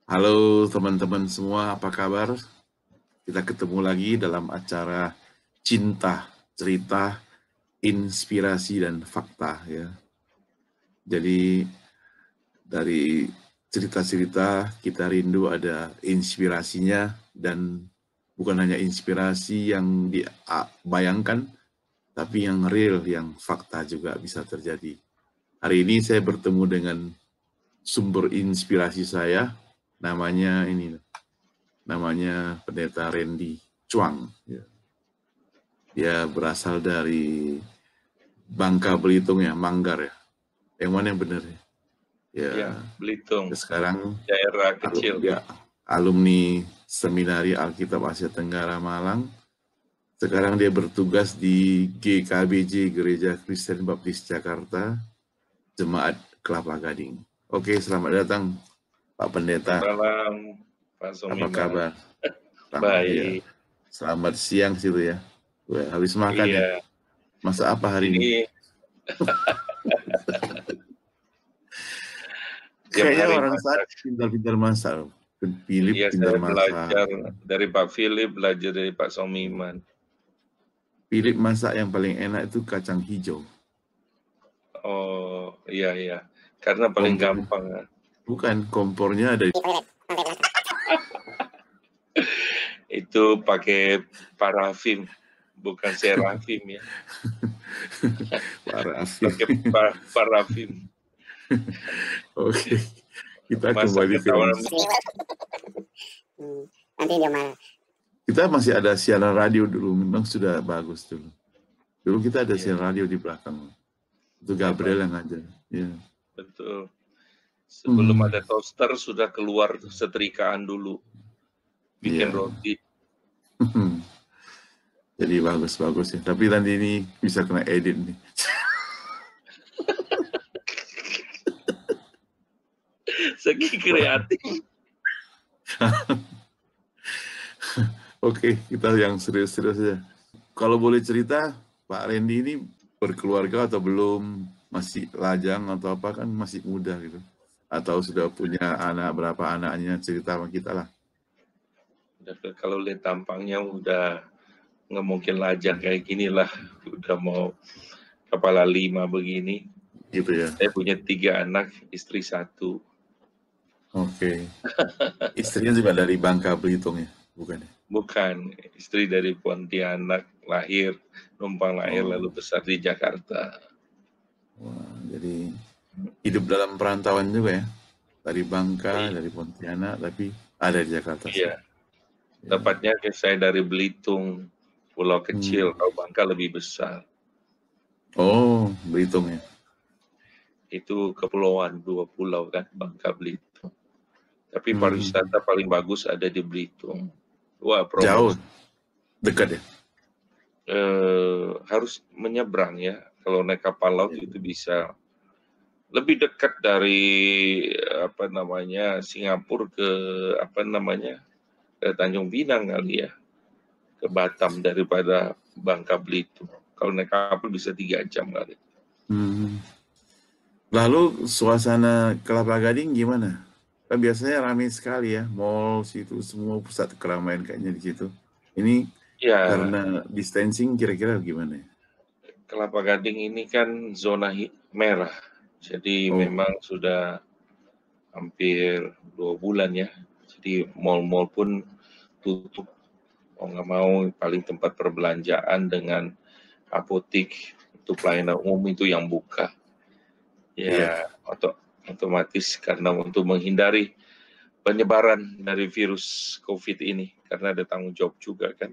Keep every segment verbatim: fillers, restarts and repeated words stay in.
Halo teman-teman semua, apa kabar? Kita ketemu lagi dalam acara Cinta, Cerita, Inspirasi, dan Fakta. Ya. Jadi dari cerita-cerita kita rindu ada inspirasinya, dan bukan hanya inspirasi yang dibayangkan, tapi yang real, yang fakta juga bisa terjadi. Hari ini saya bertemu dengan sumber inspirasi saya, namanya ini namanya Pendeta Randy Chuang. Dia berasal dari Bangka Belitung ya, Manggar ya. Yang mana yang benar ya? Ya, ya Belitung. Sekarang Daerah kecil. Ya, alumni Seminari Alkitab Asia Tenggara Malang. Sekarang dia bertugas di G K B J Gereja Kristen Baptis Jakarta, Jemaat Kelapa Gading. Oke, selamat datang Pak Pendeta. Selamat malam Pak Somiman. Apa kabar? Selamat, Baik. Ya. Selamat siang situ ya. Wah, habis makan iya. ya? Masa apa hari ini? ini? Kayaknya orang saat pintar-pintar masak. Philip iya, pintar saya masak. Belajar dari Pak Philip, belajar dari Pak Somiman. Philip masak yang paling enak itu kacang hijau. Oh, iya iya. Karena paling Kompor. gampang ya. Bukan, kompornya ada di itu pakai parafin, bukan serafim ya. Parafin. Pakai par parafin. Oke, kita kembali ke nanti dia marah. Kita masih ada siaran radio dulu, memang sudah bagus dulu. Dulu kita ada yeah. siaran radio di belakang. Itu Gabriel yang ngajar. Ya. Betul. Sebelum hmm. ada toaster sudah keluar setrikaan dulu. Bikin yeah. roti. Jadi bagus-bagus ya. Tapi nanti ini bisa kena edit nih. Segi kreatif. Oke, kita yang serius-serius ya. Kalau boleh cerita, Pak Randy ini berkeluarga atau belum? Masih lajang atau apa, kan masih muda gitu? Atau sudah punya anak, berapa anaknya? Cerita sama kita lah. Kalau lihat tampangnya udah nggak mungkin lajang kayak gini lah. Udah mau kepala lima begini. Gitu ya? Saya punya tiga anak, istri satu. Oke. Istrinya juga dari Bangka Belitung ya? Bukan ya? Bukan, istri dari Pontianak, lahir, numpang lahir, oh. lalu besar di Jakarta. Wah, jadi hidup dalam perantauan juga ya? Dari Bangka, iya. dari Pontianak, tapi ada di Jakarta. Iya, ya. Tepatnya saya dari Belitung, pulau kecil, hmm. kalau Bangka lebih besar. Oh, Belitung ya? Itu kepulauan, dua pulau kan, Bangka Belitung. Tapi pariwisata hmm. paling bagus ada di Belitung. Wah, promosi. Jauh, dekat ya? Eh, harus menyeberang ya. Kalau naik kapal laut ya. Itu bisa lebih dekat dari apa namanya Singapura ke apa namanya ke Tanjung Pinang kali ya, ke Batam daripada Bangka Belitung. Kalau naik kapal bisa tiga jam kali. Hmm. Lalu suasana Kelapa Gading gimana? Kan biasanya ramai sekali ya, mall situ semua pusat keramaian kayaknya di situ. Ini ya. Karena distancing kira-kira gimana ya? Kelapa Gading ini kan zona merah, jadi oh. memang sudah hampir dua bulan ya. Jadi mall-mall pun tutup. Mau nggak mau paling tempat perbelanjaan dengan apotik untuk pelayanan umum itu yang buka. Ya, yeah. atau otomatis karena untuk menghindari penyebaran dari virus COVID ini, karena ada tanggung jawab juga kan.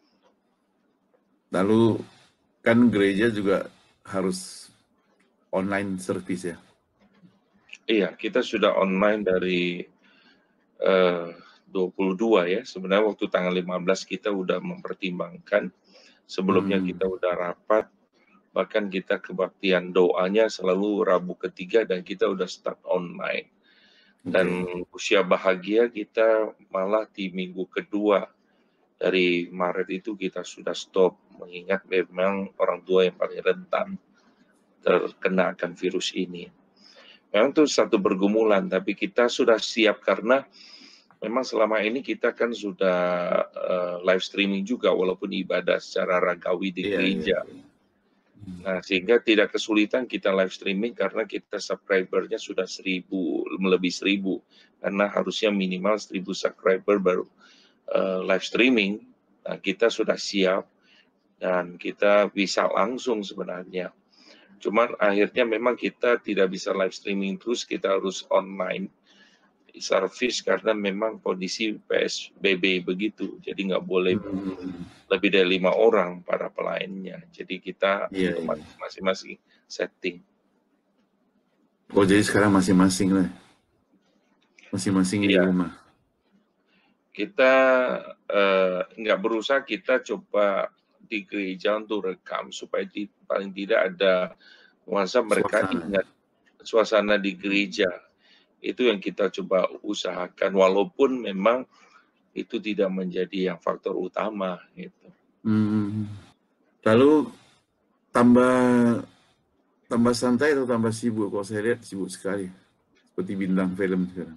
Lalu kan gereja juga harus online service ya? Iya, kita sudah online dari uh, dua puluh dua ya. Sebenarnya waktu tanggal lima belas kita udah mempertimbangkan, sebelumnya hmm. kita udah rapat, bahkan kita kebaktian doanya selalu Rabu ketiga dan kita udah start online. Dan okay. usia bahagia kita malah di minggu kedua dari Maret itu kita sudah stop, mengingat memang orang tua yang paling rentan terkena akan virus ini. Memang itu satu pergumulan, tapi kita sudah siap karena memang selama ini kita kan sudah uh, live streaming juga walaupun ibadah secara ragawi di Iya, iya, gereja. iya. Nah, sehingga tidak kesulitan kita live streaming karena kita subscribernya sudah seribu, lebih seribu. Karena harusnya minimal seribu subscriber baru uh, live streaming. Nah, kita sudah siap dan kita bisa langsung sebenarnya. Cuman akhirnya memang kita tidak bisa live streaming terus, kita harus online service karena memang kondisi P S B B begitu. Jadi nggak boleh Hmm. lebih dari lima orang para pelayannya. Jadi kita Iya, iya. otomatis masing-masing setting. Oh, jadi sekarang masing-masing lah. Masing-masing di Iya, rumah. kita eh, nggak berusaha, kita coba di gereja untuk rekam supaya di, paling tidak ada nuansa mereka Suasana. ingat suasana di gereja. Itu yang kita coba usahakan, walaupun memang itu tidak menjadi yang faktor utama. Gitu. Hmm. Lalu tambah tambah santai atau tambah sibuk? Kalau saya lihat sibuk sekali, seperti bintang film sekarang.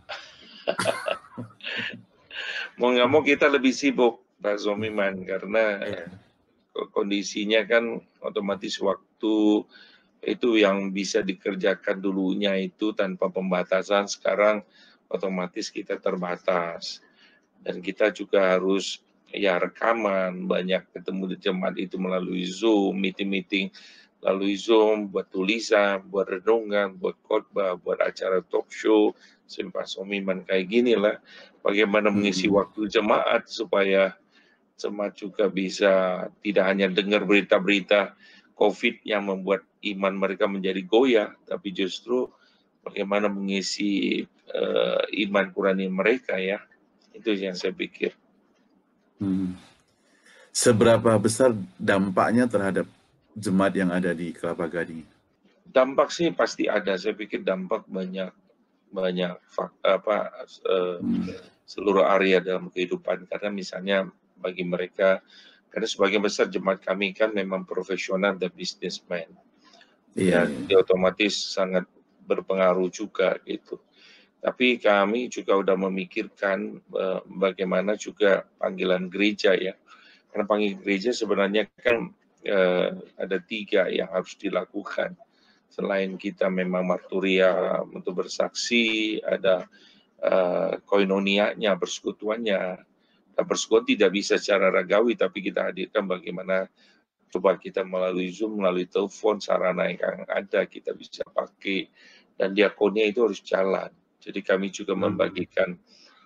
Mau nggak mau kita lebih sibuk, Pak Zomiman, karena Iya. kondisinya kan otomatis waktu itu yang bisa dikerjakan dulunya itu tanpa pembatasan, sekarang otomatis kita terbatas. Dan kita juga harus ya rekaman, banyak ketemu di jemaat itu melalui Zoom, meeting-meeting melalui Zoom, buat tulisan, buat renungan, buat khotbah, buat acara talk show, Pak Somiman kayak gini lah. Bagaimana mengisi Hmm. waktu jemaat supaya jemaat juga bisa tidak hanya dengar berita-berita COVID yang membuat iman mereka menjadi goyah, tapi justru bagaimana mengisi uh, iman Qurani mereka ya. Itu yang saya pikir. Hmm. Seberapa besar dampaknya terhadap jemaat yang ada di Kelapa Gading? Dampak sih pasti ada. Saya pikir dampak banyak banyak apa uh, hmm. seluruh area dalam kehidupan. Karena misalnya bagi mereka, karena sebagian besar jemaat kami kan memang profesional dan businessman. Iya, Ya, iya. dia otomatis sangat berpengaruh juga gitu. Tapi kami juga sudah memikirkan uh, bagaimana juga panggilan gereja ya. Karena panggilan gereja sebenarnya kan uh, ada tiga yang harus dilakukan. Selain kita memang marturia untuk bersaksi, ada uh, koinonianya, persekutuannya. Nah, persekutuan tidak bisa secara ragawi, tapi kita hadirkan bagaimana coba kita melalui Zoom, melalui telepon, sarana yang ada kita bisa pakai. Dan diakonia itu harus jalan. Jadi kami juga membagikan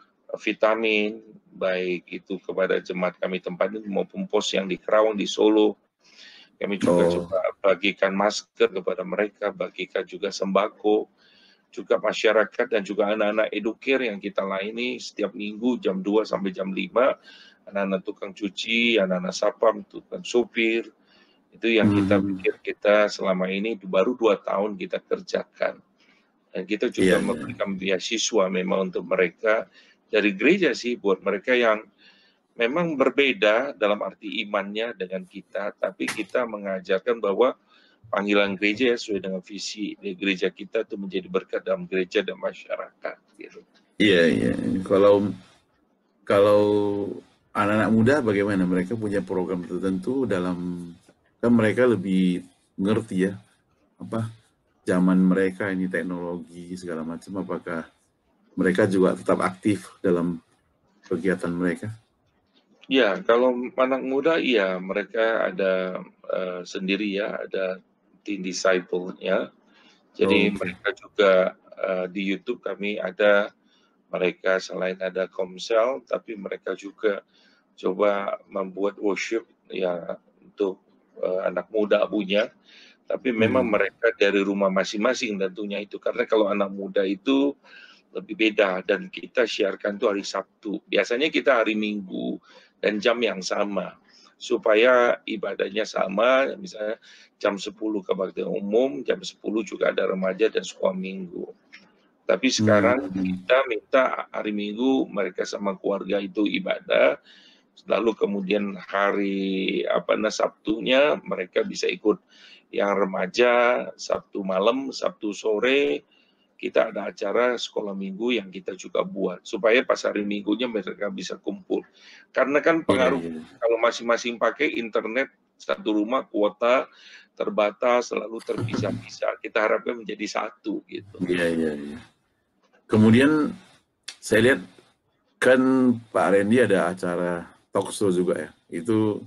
vitamin, baik itu kepada jemaat kami tempat ini maupun pos yang di Kerawang, di Solo. Kami juga oh. coba bagikan masker kepada mereka, bagikan juga sembako, juga masyarakat dan juga anak-anak educare yang kita layani setiap minggu jam dua sampai jam lima, anak-anak tukang cuci, anak-anak sapam, tukang supir. Itu yang kita pikir kita selama ini baru dua tahun kita kerjakan. Dan kita juga yeah, memberikan yeah. beasiswa memang untuk mereka dari gereja sih, buat mereka yang memang berbeda dalam arti imannya dengan kita, tapi kita mengajarkan bahwa panggilan gereja sesuai dengan visi di gereja kita itu menjadi berkat dalam gereja dan masyarakat. Gitu. Iya, iya. Kalau kalau anak-anak muda bagaimana? Mereka punya program tertentu dalam, kan mereka lebih ngerti ya, apa zaman mereka ini teknologi segala macam. Apakah mereka juga tetap aktif dalam kegiatan mereka? Ya, kalau anak muda, iya mereka ada uh, sendiri ya, ada teen disciple ya. Jadi oh, okay. mereka juga uh, di YouTube kami ada, mereka selain ada komsel, tapi mereka juga coba membuat worship ya untuk uh, anak muda punya. Tapi memang hmm. mereka dari rumah masing-masing tentunya itu, karena kalau anak muda itu lebih beda dan kita siarkan itu hari Sabtu. Biasanya kita hari Minggu dan jam yang sama supaya ibadahnya sama, misalnya jam sepuluh kebaktian umum, jam sepuluh juga ada remaja dan sekolah minggu. Tapi sekarang hmm. kita minta hari Minggu mereka sama keluarga itu ibadah, lalu kemudian hari apa nah Sabtunya mereka bisa ikut yang remaja Sabtu malam, Sabtu sore, kita ada acara sekolah minggu yang kita juga buat, supaya pas hari minggunya mereka bisa kumpul. Karena kan pengaruh Iya, iya. kalau masing-masing pakai internet, satu rumah kuota terbatas, selalu terpisah-pisah. Kita harapkan menjadi satu gitu. Iya, iya, iya. Kemudian saya lihat kan Pak Randy ada acara talk show juga ya. Itu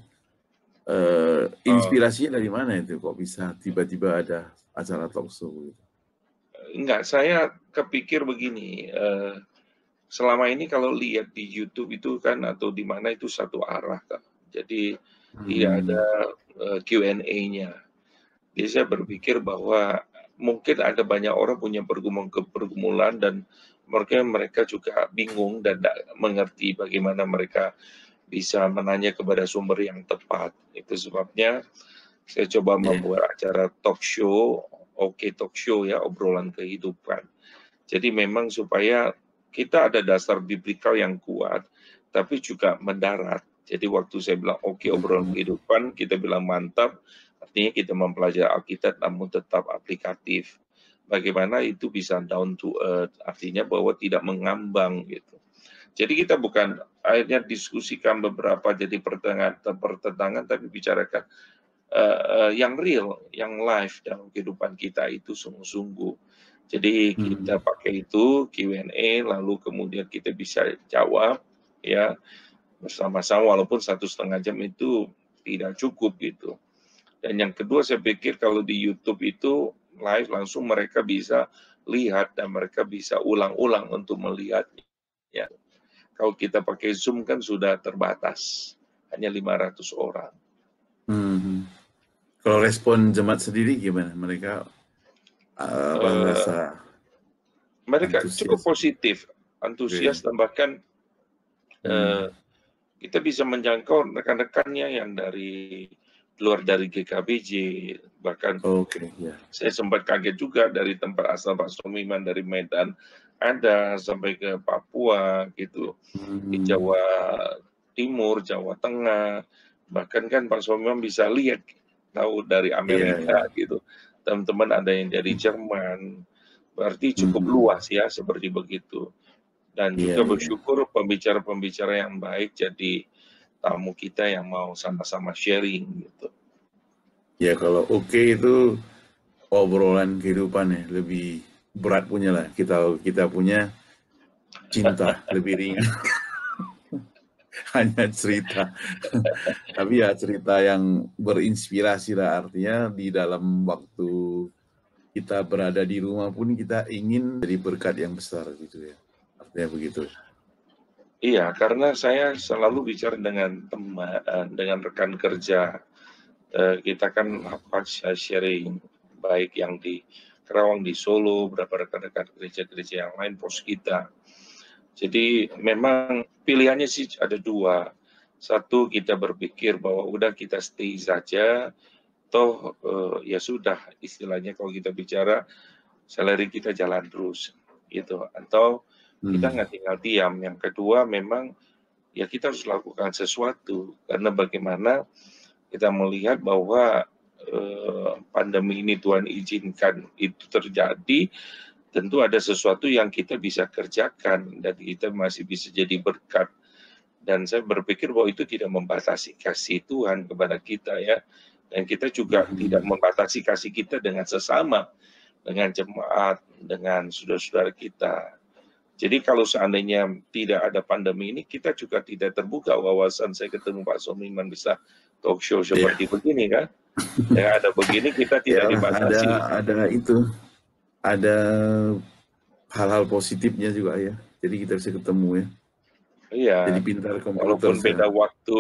eh, inspirasinya dari mana itu? Kok bisa tiba-tiba ada acara talk show gitu? Enggak, saya kepikir begini, eh, selama ini kalau lihat di YouTube itu kan atau di mana itu satu arah, Kak. Jadi tidak Hmm. ada uh, Q and A-nya. Jadi saya berpikir bahwa mungkin ada banyak orang punya pergumulan-pergumulan dan mereka mereka juga bingung dan tidak mengerti bagaimana mereka bisa menanya kepada sumber yang tepat. Itu sebabnya saya coba Yeah. membuat acara talk show, oke okay, talk show ya, obrolan kehidupan. Jadi memang supaya kita ada dasar biblikal yang kuat, tapi juga mendarat. Jadi waktu saya bilang oke okay, obrolan kehidupan, kita bilang mantap, artinya kita mempelajari Alkitab namun tetap aplikatif. Bagaimana itu bisa down to earth, artinya bahwa tidak mengambang gitu. Jadi kita bukan akhirnya diskusikan beberapa jadi pertentangan, pertentangan tapi bicarakan uh, uh, yang real, yang live dalam kehidupan kita itu sungguh-sungguh. Jadi kita pakai itu Q and A, lalu kemudian kita bisa jawab ya bersama-sama, walaupun satu setengah jam itu tidak cukup gitu. Dan yang kedua saya pikir kalau di YouTube itu live langsung mereka bisa lihat dan mereka bisa ulang-ulang untuk melihatnya. Ya. Kalau kita pakai Zoom kan sudah terbatas, hanya lima ratus orang. Hmm. Kalau respon jemaat sendiri gimana? Mereka uh, merasa uh, mereka antusias. Cukup positif, antusias, okay. Dan bahkan hmm. uh, kita bisa menjangkau rekan-rekannya yang dari luar dari G K B J, bahkan okay, yeah. Saya sempat kaget juga dari tempat asal Pak Somiman dari Medan ada sampai ke Papua gitu, hmm. di Jawa Timur, Jawa Tengah, bahkan kan Pak Somiman bisa lihat tahu dari Amerika yeah, yeah. gitu, teman-teman ada yang dari Jerman, berarti cukup hmm. luas ya seperti begitu. Dan yeah, juga bersyukur pembicara-pembicara yeah. yang baik jadi tamu kita yang mau sama-sama sharing gitu. Ya kalau oke okay itu obrolan kehidupan ya, lebih berat punya lah. Kita kita punya cinta lebih ringan. Hanya cerita. Tapi ya cerita yang berinspirasi lah, artinya di dalam waktu kita berada di rumah pun kita ingin jadi berkat yang besar gitu ya. Artinya begitu. Iya, karena saya selalu bicara dengan teman, dengan rekan kerja. Kita kan apa sharing, baik yang di Kerawang, di Solo, beberapa rekan-rekan gereja-gereja yang lain, pos kita. Jadi memang pilihannya sih ada dua. Satu, kita berpikir bahwa udah kita stay saja, toh eh, ya sudah, istilahnya kalau kita bicara, salary kita jalan terus. gitu. Atau kita nggak tinggal diam. Yang kedua memang ya kita harus lakukan sesuatu, karena bagaimana kita melihat bahwa eh, pandemi ini Tuhan izinkan itu terjadi, tentu ada sesuatu yang kita bisa kerjakan dan kita masih bisa jadi berkat. Dan saya berpikir bahwa itu tidak membatasi kasih Tuhan kepada kita ya. Dan kita juga hmm. tidak membatasi kasih kita dengan sesama, dengan jemaat, dengan saudara-saudara kita. Jadi kalau seandainya tidak ada pandemi ini, kita juga tidak terbuka wawasan. Saya ketemu Pak Somiman bisa talk show seperti yeah. begini kan. Ya ada begini kita tidak yeah, dibatasi. Ada, ada itu, ada hal-hal positifnya juga ya. Jadi kita bisa ketemu ya. Iya. Jadi pintar komputer. Walaupun beda ya. waktu,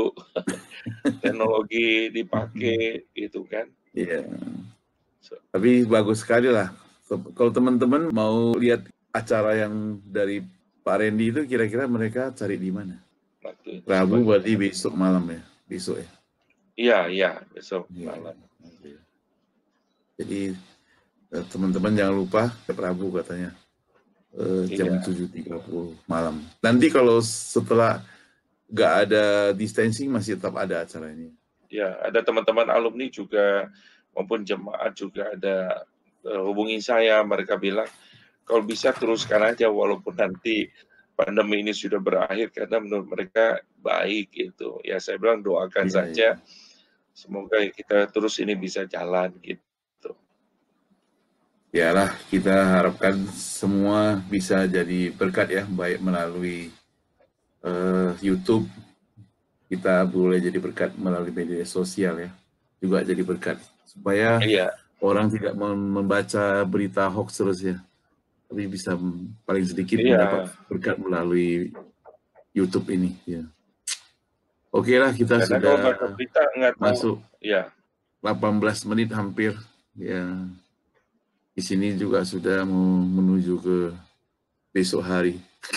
teknologi dipakai gitu kan. Iya. Yeah. So. Tapi bagus sekali lah. Kalau teman-teman mau lihat acara yang dari Pak Randy itu, kira-kira mereka cari di mana? Waktu Rabu berarti besok malam ya, besok ya. Iya, iya, besok ya, malam. Okay. Jadi teman-teman jangan lupa ke Rabu katanya eh, jam iya. tujuh tiga puluh malam. Nanti kalau setelah nggak ada distancing masih tetap ada acara ini. Ya, ada teman-teman alumni juga maupun jemaat juga ada uh, hubungi saya, mereka bilang kalau bisa teruskan aja walaupun nanti pandemi ini sudah berakhir, karena menurut mereka baik gitu. Ya saya bilang doakan Iya, saja, iya. semoga kita terus ini bisa jalan gitu. Yalah, kita harapkan semua bisa jadi berkat ya, baik melalui uh, YouTube, kita boleh jadi berkat melalui media sosial ya, juga jadi berkat supaya Iya, orang tidak membaca berita hoax terus ya, tapi bisa paling sedikit mendapat iya. berkat melalui YouTube ini ya. Oke lah, kita Karena kalau sudah baca berita nggak tahu, masuk ya. delapan belas menit hampir ya. Di sini juga sudah mau menuju ke besok hari.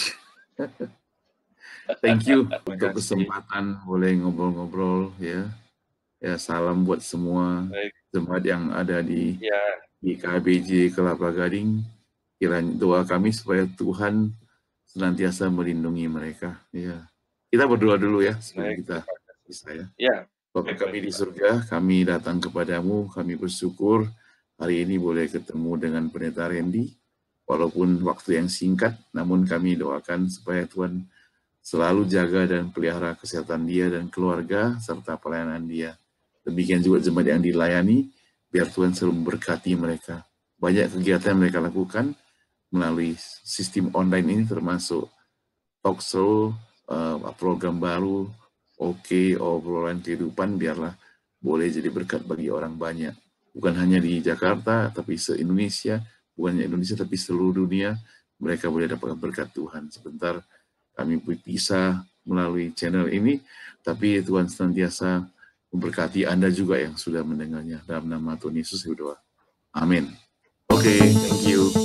Thank you untuk Makasih. kesempatan boleh ngobrol-ngobrol ya. Ya, salam buat semua Baik. jemaat yang ada di Ya. di K B J Kelapa Gading. Kiranya doa kami supaya Tuhan senantiasa melindungi mereka. Ya, kita berdoa dulu ya sebelum Baik, kita terima kasih. bisa ya. Ya, Bapa baik, kami baik, di Pak. surga, kami datang kepadamu, kami bersyukur hari ini boleh ketemu dengan Pendeta Randy. Walaupun waktu yang singkat, namun kami doakan supaya Tuhan selalu jaga dan pelihara kesehatan dia dan keluarga, serta pelayanan dia. Demikian juga jemaat yang dilayani, biar Tuhan selalu memberkati mereka. Banyak kegiatan yang mereka lakukan melalui sistem online ini, termasuk talk show, uh, program baru, oke, obrolan kehidupan, biarlah boleh jadi berkat bagi orang banyak. Bukan hanya di Jakarta, tapi se-Indonesia, bukan hanya Indonesia, tapi seluruh dunia, mereka boleh dapat berkat Tuhan. Sebentar kami bisa melalui channel ini, tapi Tuhan senantiasa memberkati Anda juga yang sudah mendengarnya. Dalam nama Tuhan Yesus berdoa. Amin. Oke, okay, thank you.